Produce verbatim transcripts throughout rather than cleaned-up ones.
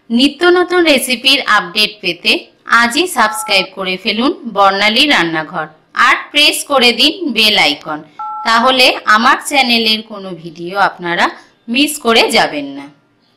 নিত্য নতুন রেসিপির আপডেট পেতে আজই সাবস্ক্রাইব করে ফেলুন বর্ণালী রান্নাঘর আর প্রেস করে দিন বেল আইকন, তাহলে আমার চ্যানেলের কোনো ভিডিও আপনারা মিস করে যাবেন না।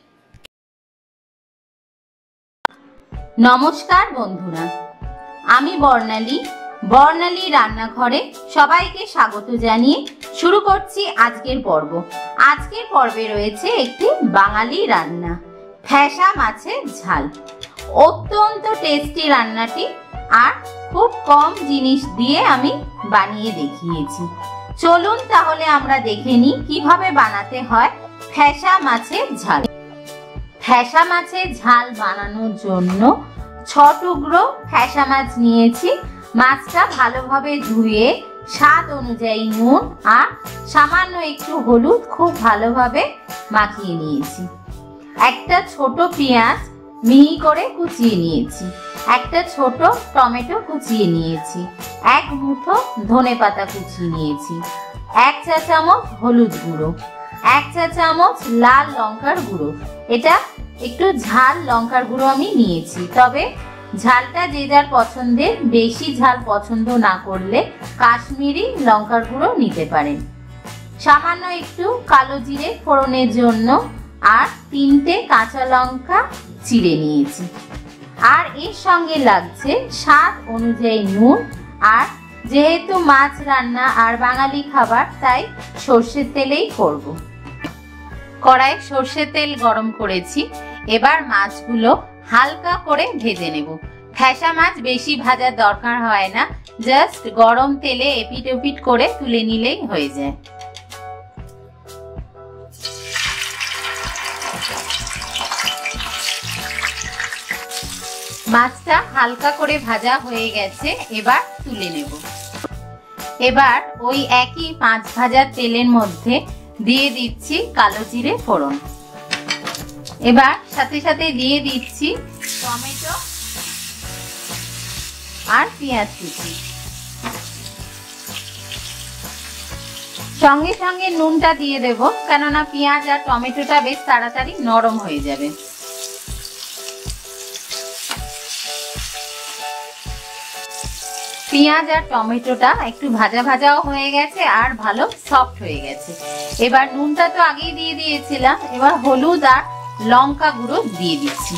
নমস্কার বন্ধুরা, আমি বর্ণালী বর্ণালী রান্নাঘরে সবাইকে স্বাগত জানিয়ে শুরু করছি আজকের পর্ব। আজকের পর্বে রয়েছে একটি বাঙালি রান্না, ফ্যাসা মাছের ঝাল। অত্যন্ত টেস্টি রান্নাটি, আর খুব কম জিনিস দিয়ে আমি বানিয়ে দেখিয়েছি। চলুন তাহলে আমরা দেখে নিই কিভাবে বানাতে হয় ফ্যাসা মাছের ঝাল। ফ্যাসা মাছের ঝাল বানানোর জন্য ছ টুকরো ফ্যাসা মাছ নিয়েছি। মাছটা ভালোভাবে ধুয়ে স্বাদ অনুযায়ী নুন আর সামান্য একটু হলুদ খুব ভালোভাবে মাখিয়ে নিয়েছি। একটা ছোট পেঁয়াজ মিহি করে কুচিয়ে নিয়েছি। একটা ছোট টমেটো কুচিয়ে নিয়েছি। এক মুঠো ধনেপাতা কুচিয়ে নিয়েছি। এক চা চামচ হলুদ গুঁড়ো, এক চা চামচ লাল লঙ্কার গুঁড়ো। এটা একটু ঝাল লঙ্কার গুঁড়ো আমি নিয়েছি, তবে ঝালটা যে যার পছন্দের, বেশি ঝাল পছন্দ না করলে কাশ্মীরি লঙ্কার গুঁড়ো নিতে পারেন। সামান্য একটু কালো জিরে ফোড়নের জন্য, আর তিনটে কাঁচা লঙ্কা চিড়ে নিয়েছি। আর এর সঙ্গে লাগছে স্বাদ অনুযায়ী নুন। আর যেহেতু মাছ রান্না আর বাঙালি খাবার, তাই সর্ষের তেলেই করব। কড়াই সর্ষের তেল গরম করেছি। এবার মাছগুলো হালকা করে ভেজে নেব। ফ্যাসা মাছ বেশি ভাজার দরকার হয় না, জাস্ট গরম তেলে এপিট ওপিট করে তুলে নিলেই হয়ে যায়। মাছটা হালকা করে ভাজা হয়ে গেছে, এবার তুলে নেব। এবার ওই একই মাছ ভাজার তেলের মধ্যে দিয়ে দিচ্ছি কালো জিরে ফোড়ন। এবার সাথে সাথে দিয়ে দিচ্ছি টমেটো আর পেঁয়াজ কুচি। সঙ্গে সঙ্গে নুনটা দিয়ে দেব, কেননা পেঁয়াজ আর টমেটোটা বেশ তাড়াতাড়ি নরম হয়ে যাবে। পেঁয়াজ আর টমেটোটা একটু ভাজা ভাজাও হয়ে গেছে আর ভালো সফট হয়ে গেছে। এবার নুনটা তো আগেই দিয়ে দিয়েছিলাম, এবার হলুদ আর লঙ্কা গুঁড়ো দিয়ে দিচ্ছি।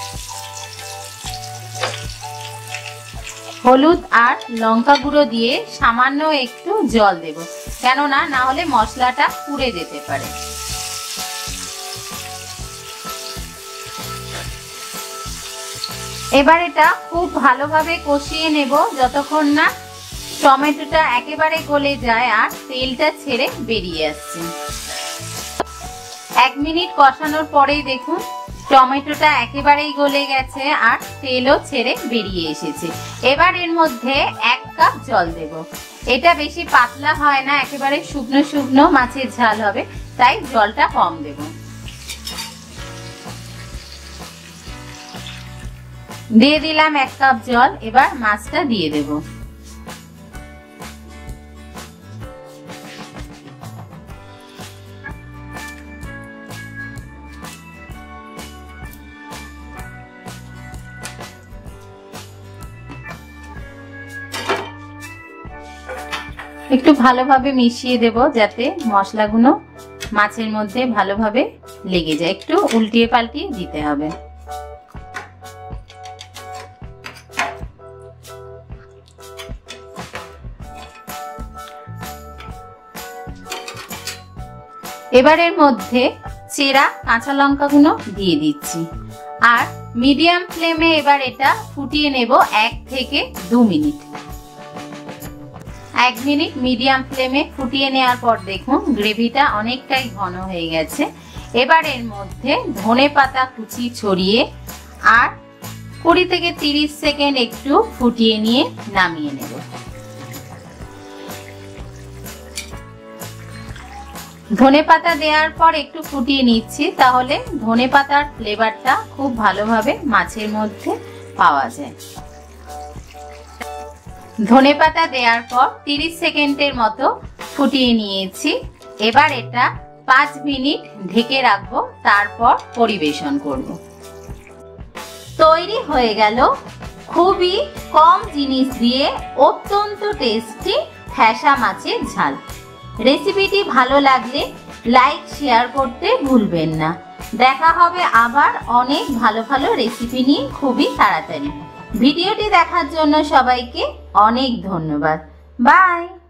হলুদ আর লঙ্কা গুঁড়ো দিয়ে সামান্য একটু জল দেব, কেননা না হলে মশলাটা পুড়ে যেতে পারে। এবার এটা খুব ভালোভাবে কষিয়ে নেব যতক্ষণ না টমেটোটা একেবারে গলে যায় আর তেলটা ছেড়ে বেরিয়ে আসছে। এক মিনিট কষানোর পরেই দেখুন টমেটোটা একেবারেই গলে গেছে আর তেলও ছেড়ে বেরিয়ে এসেছে। এবার এর মধ্যে এক কাপ জল দেব। এটা বেশি পাতলা হয় না, একেবারে শুকনো শুকনো মাছের ঝাল হবে, তাই জলটা কম দেব। দিয়ে দিলাম এক কাপ জল। এবার মাছটা দিয়ে দেব। একটু ভালোভাবে মিশিয়ে দেব যাতে মশলাগুলো মাছের মধ্যে ভালোভাবে লেগে যায়। একটু উল্টিয়ে পাল্টিয়ে দিতে হবে। এবারের মধ্যে চেরা কাঁচা লঙ্কাগুলো দিয়ে দিচ্ছি আর মিডিয়াম ফ্লেমে এবার এটা ফুটিয়ে নেব এক থেকে দু মিনিট। এক মিনিট মিডিয়াম ফ্লেমে ফুটিয়ে নেওয়ার পর দেখুন গ্রেভিটা অনেকটাই ঘন হয়ে গেছে। এবার এর মধ্যে ধনেপাতা কুচি ছড়িয়ে আর কুড়ি থেকে তিরিশ সেকেন্ড একটু ফুটিয়ে নিয়ে নামিয়ে নেব। ধনেপাতা দেওয়ার পর একটু ফুটিয়ে নিচ্ছি, তাহলে ধনেপাতার ফ্লেভারটা খুব ভালোভাবে মাছের মধ্যে পাওয়া যায়। ধনেপাতা দেওয়ার পর তিরিশ সেকেন্ডের মতো ফুটিয়ে নিয়েছি। এবার এটা পাঁচ মিনিট ঢেকে রাখবো, তারপর পরিবেশন করব। তৈরি হয়ে গেল খুবই কম জিনিস দিয়ে অত্যন্ত টেস্টি ঠ্যাসা মাছের ঝাল। রেসিপিটি ভালো লাগলে লাইক শেয়ার করতে ভুলবেন না। দেখা হবে আবার অনেক ভালো ভালো রেসিপি নিয়ে খুবই তাড়াতাড়ি। ভিডিওটি দেখার জন্য সবাইকে অনেক ধন্যবাদ। বাই।